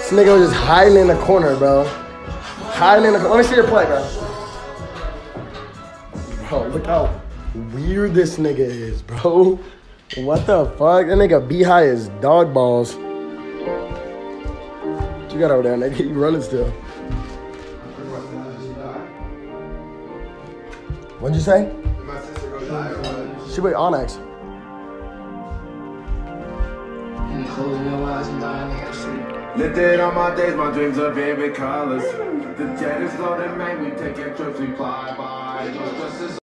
This nigga was just hiding in the corner, bro. Hiding in the corner. Let me see your play, bro. Bro, look how weird this nigga is, bro. What the fuck? That nigga be high as dog balls. What you got over there, nigga? You running still. What'd you say? My sister goes die or what? She wait Onyx. And closing your eyes and dying like a sleep. Lifted on my days, my dreams are vivid colors. The jet is loaded, man, we taking trips, we fly by.